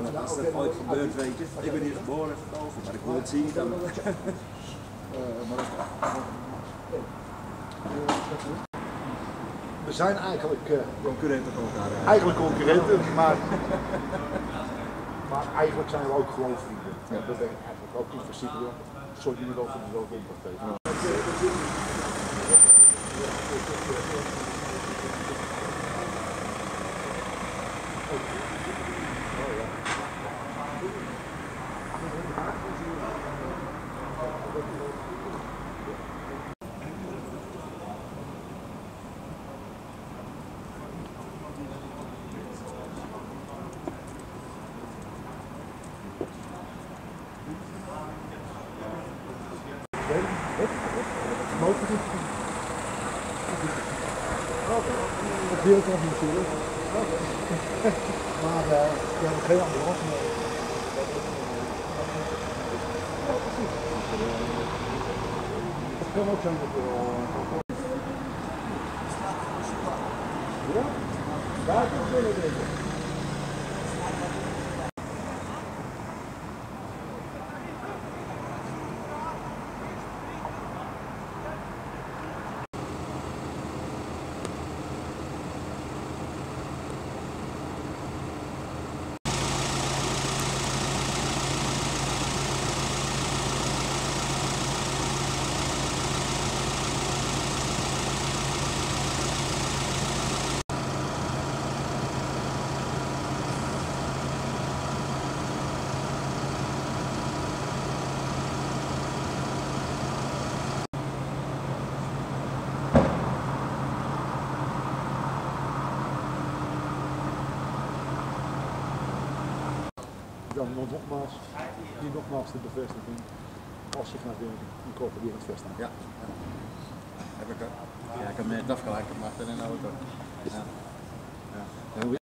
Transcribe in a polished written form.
als dat ooit gebeurt, weet je. Ik ben hier geboren, maar ik wil het zien dan. We zijn eigenlijk concurrenten van elkaar. Eigenlijk concurrenten, maar eigenlijk zijn we ook gewoon vrienden. Ja. Dat ben ik eigenlijk ook in principe. Sorry, je moet over dezelfde omgang geven. Dat wil ik nog natuurlijk. Maar we hebben geen ambulance meer. Het kan ook zijn dat we... Ja? Daar kan ik willen denken. Dan nogmaals de bevestiging als je gaat werken, dan kopen die het vest aan. Ja, ja. Heb ik ook. Ja, ik heb net afgeleid gemaakt in een auto. Ja. Ja.